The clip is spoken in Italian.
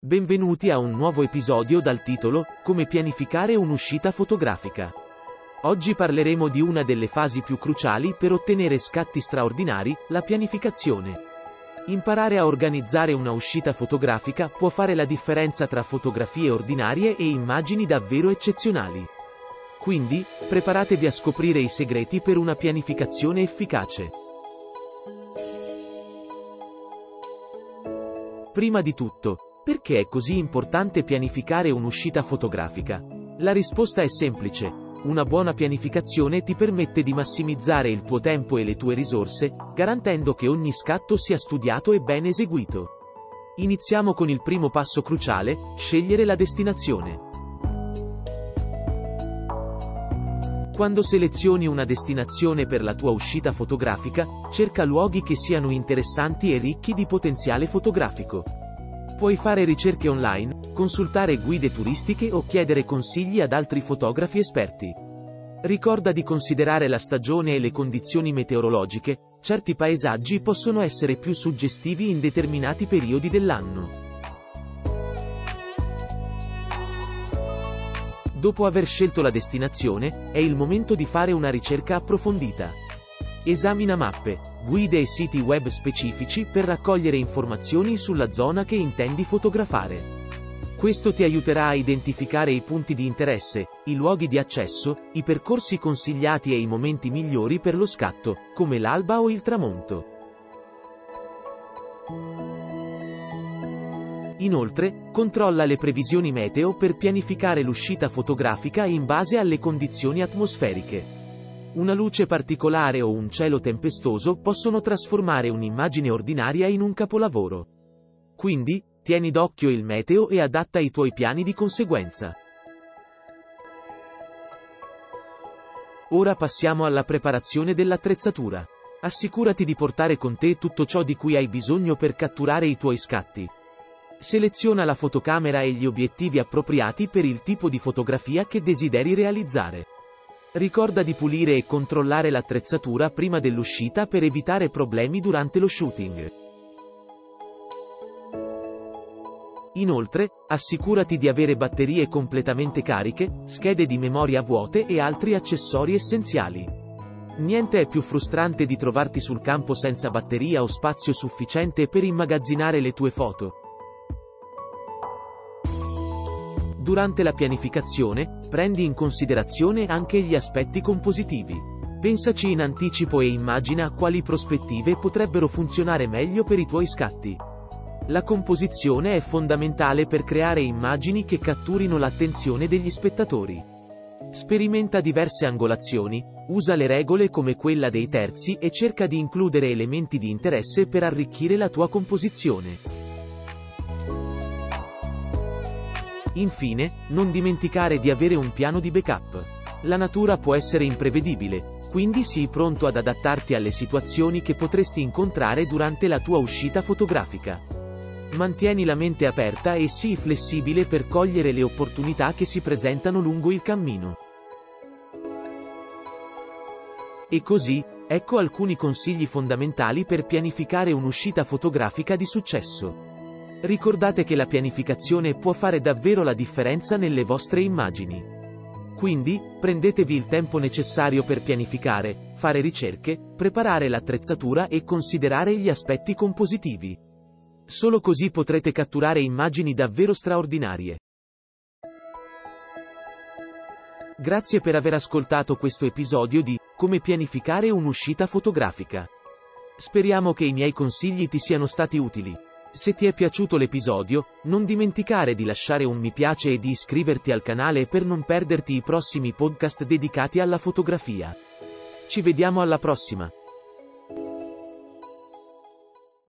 Benvenuti a un nuovo episodio dal titolo Come pianificare un'uscita fotografica. Oggi parleremo di una delle fasi più cruciali per ottenere scatti straordinari, la pianificazione. Imparare a organizzare una uscita fotografica può fare la differenza tra fotografie ordinarie e immagini davvero eccezionali. Quindi, preparatevi a scoprire i segreti per una pianificazione efficace. Prima di tutto, perché è così importante pianificare un'uscita fotografica? La risposta è semplice. Una buona pianificazione ti permette di massimizzare il tuo tempo e le tue risorse, garantendo che ogni scatto sia studiato e ben eseguito. Iniziamo con il primo passo cruciale, scegliere la destinazione. Quando selezioni una destinazione per la tua uscita fotografica, cerca luoghi che siano interessanti e ricchi di potenziale fotografico. Puoi fare ricerche online, consultare guide turistiche o chiedere consigli ad altri fotografi esperti. Ricorda di considerare la stagione e le condizioni meteorologiche, certi paesaggi possono essere più suggestivi in determinati periodi dell'anno. Dopo aver scelto la destinazione, è il momento di fare una ricerca approfondita. Esamina mappe, guide e siti web specifici per raccogliere informazioni sulla zona che intendi fotografare. Questo ti aiuterà a identificare i punti di interesse, i luoghi di accesso, i percorsi consigliati e i momenti migliori per lo scatto, come l'alba o il tramonto. Inoltre, controlla le previsioni meteo per pianificare l'uscita fotografica in base alle condizioni atmosferiche. Una luce particolare o un cielo tempestoso possono trasformare un'immagine ordinaria in un capolavoro. Quindi, tieni d'occhio il meteo e adatta i tuoi piani di conseguenza. Ora passiamo alla preparazione dell'attrezzatura. Assicurati di portare con te tutto ciò di cui hai bisogno per catturare i tuoi scatti. Seleziona la fotocamera e gli obiettivi appropriati per il tipo di fotografia che desideri realizzare. Ricorda di pulire e controllare l'attrezzatura prima dell'uscita per evitare problemi durante lo shooting. Inoltre, assicurati di avere batterie completamente cariche, schede di memoria vuote e altri accessori essenziali. Niente è più frustrante di trovarti sul campo senza batteria o spazio sufficiente per immagazzinare le tue foto. Durante la pianificazione, prendi in considerazione anche gli aspetti compositivi. Pensaci in anticipo e immagina quali prospettive potrebbero funzionare meglio per i tuoi scatti. La composizione è fondamentale per creare immagini che catturino l'attenzione degli spettatori. Sperimenta diverse angolazioni, usa le regole come quella dei terzi e cerca di includere elementi di interesse per arricchire la tua composizione. Infine, non dimenticare di avere un piano di backup. La natura può essere imprevedibile, quindi sii pronto ad adattarti alle situazioni che potresti incontrare durante la tua uscita fotografica. Mantieni la mente aperta e sii flessibile per cogliere le opportunità che si presentano lungo il cammino. E così, ecco alcuni consigli fondamentali per pianificare un'uscita fotografica di successo. Ricordate che la pianificazione può fare davvero la differenza nelle vostre immagini. Quindi, prendetevi il tempo necessario per pianificare, fare ricerche, preparare l'attrezzatura e considerare gli aspetti compositivi. Solo così potrete catturare immagini davvero straordinarie. Grazie per aver ascoltato questo episodio di Come pianificare un'uscita fotografica. Speriamo che i miei consigli ti siano stati utili. Se ti è piaciuto l'episodio, non dimenticare di lasciare un mi piace e di iscriverti al canale per non perderti i prossimi podcast dedicati alla fotografia. Ci vediamo alla prossima!